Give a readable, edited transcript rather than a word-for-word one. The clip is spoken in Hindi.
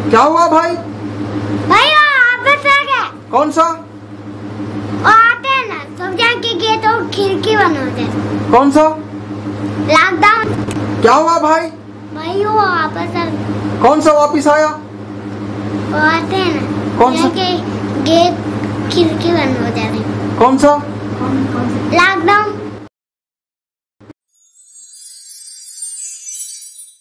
क्या हुआ भाई? भाई वो वापस आ गया। कौन सा? वो आते हैं ना सब जगह के गेट और खिड़की बंद हो जाती। कौन सा? लॉकडाउन। क्या हुआ भाई? भाई वो वापस आ गया। कौन सा वापिस आया? वो आते हैं ना कौन सा? के गेट खिड़की बंद हो जाती। कौन सा? लॉकडाउन।